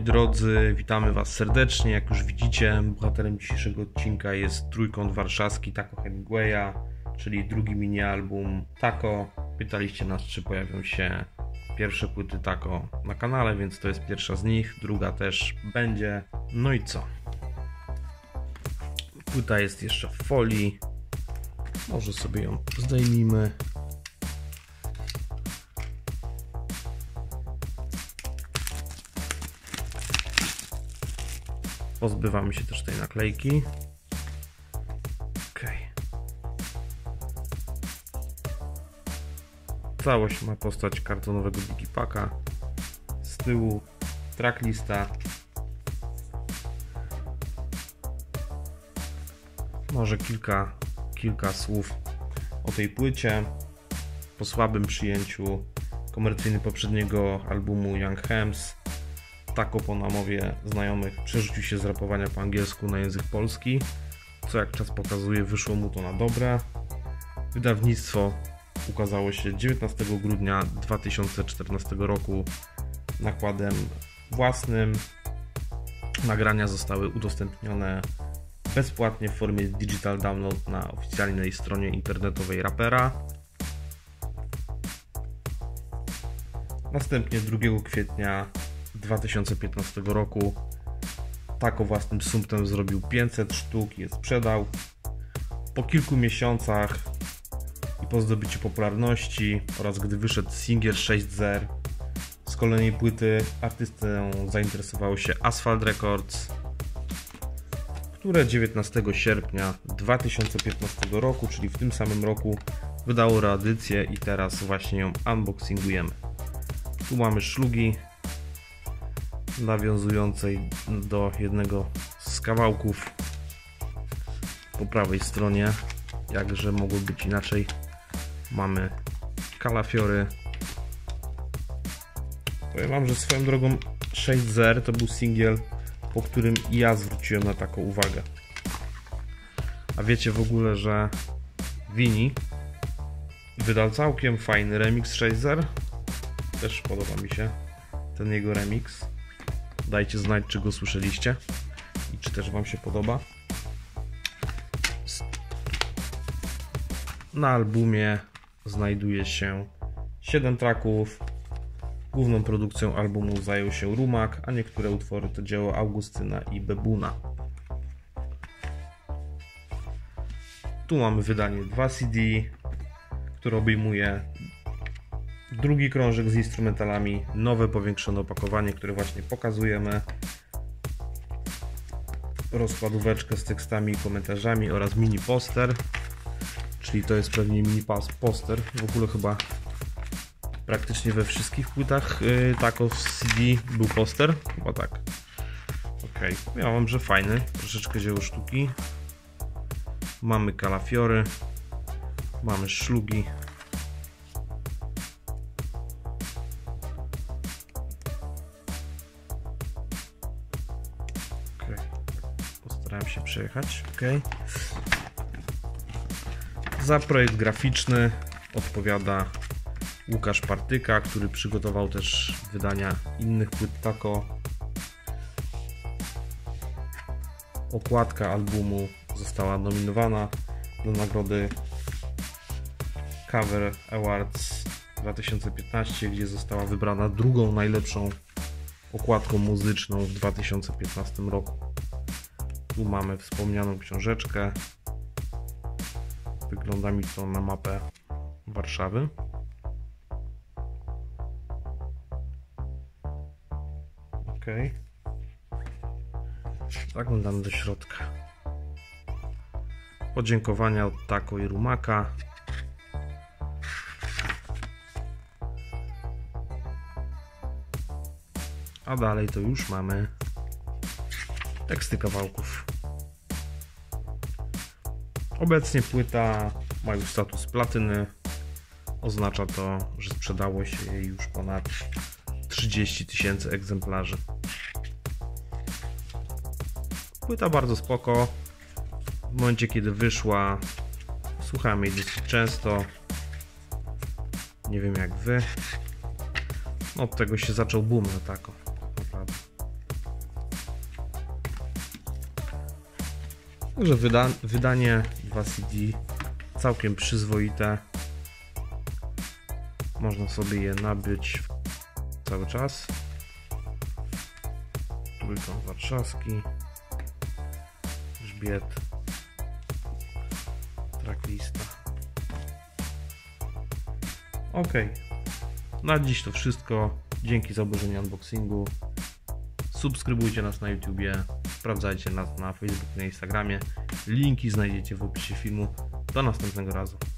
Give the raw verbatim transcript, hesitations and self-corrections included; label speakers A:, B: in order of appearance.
A: drodzy, witamy Was serdecznie. Jak już widzicie, bohaterem dzisiejszego odcinka jest Trójkąt Warszawski Taco Hemingwaya, czyli drugi mini album Taco. Pytaliście nas, czy pojawią się pierwsze płyty Taco na kanale, więc to jest pierwsza z nich, druga też będzie. No i co? Płyta jest jeszcze w folii, może sobie ją zdejmijmy. Pozbywamy się też tej naklejki. Ok. Całość ma postać kartonowego digipaka. Z tyłu tracklista. Może kilka, kilka słów o tej płycie. Po słabym przyjęciu komercyjnym poprzedniego albumu Young Hems, Taco po namowie znajomych przerzucił się z rapowania po angielsku na język polski, co jak czas pokazuje wyszło mu to na dobre. Wydawnictwo ukazało się dziewiętnastego grudnia dwa tysiące czternastego roku nakładem własnym. Nagrania zostały udostępnione bezpłatnie w formie digital download na oficjalnej stronie internetowej rapera. Następnie drugiego kwietnia dwa tysiące piętnastego roku Taco własnym sumptem zrobił pięćset sztuk i je sprzedał. Po kilku miesiącach i po zdobyciu popularności oraz gdy wyszedł singiel sześć zer z kolejnej płyty, artystę zainteresowało się Asphalt Records, które dziewiętnastego sierpnia dwa tysiące piętnastego roku, czyli w tym samym roku, wydało reedycję i teraz właśnie ją unboxingujemy. Tu mamy szlugi nawiązującej do jednego z kawałków. Po prawej stronie, jakże mogło być inaczej, mamy kalafiory. Powiem wam, że swoją drogą sześć zer to był singiel, po którym i ja zwróciłem na taką uwagę. A wiecie w ogóle, że Vini wydał całkiem fajny remix sześć zer? Też podoba mi się ten jego remix. Dajcie znać, czy go słyszeliście i czy też wam się podoba. Na albumie znajduje się siedem tracków. Główną produkcją albumu zajął się Rumak, a niektóre utwory to dzieło Augustyna i Bebuna. Tu mamy wydanie dwa C D, które obejmuje drugi krążek z instrumentalami, nowe powiększone opakowanie, które właśnie pokazujemy, rozkładóweczkę z tekstami i komentarzami oraz mini poster, czyli to jest pewnie mini poster, w ogóle chyba praktycznie we wszystkich płytach yy, Taco w C D był poster, chyba tak. Ok, ja mam, że fajny, troszeczkę dzieło sztuki. Mamy kalafiory, mamy szlugi. Postarałem się przejechać. Ok. Za projekt graficzny odpowiada Łukasz Partyka, który przygotował też wydania innych płyt Taco. Okładka albumu została nominowana do nagrody Cover Awards dwa tysiące piętnaście, gdzie została wybrana drugą najlepszą okładką muzyczną w dwa tysiące piętnastym roku. Tu mamy wspomnianą książeczkę. Wygląda mi to na mapę Warszawy. Ok. Zaglądamy do środka. Podziękowania od Taco i Rumaka. A dalej to już mamy teksty kawałków. Obecnie płyta ma już status platyny. Oznacza to, że sprzedało się jej już ponad trzydzieści tysięcy egzemplarzy. Płyta bardzo spoko. W momencie, kiedy wyszła, słuchałem jej dosyć często. Nie wiem jak wy. Od tego się zaczął boom na Taco. Naprawdę. Także wyda wydanie dwa C D całkiem przyzwoite. Można sobie je nabyć cały czas. Trójkąt warszawski, grzbiet, tracklista. Ok, na dziś to wszystko. Dzięki za obejrzenie unboxingu. Subskrybujcie nas na YouTubie, sprawdzajcie nas na Facebooku, na Instagramie. Linki znajdziecie w opisie filmu. Do następnego razu.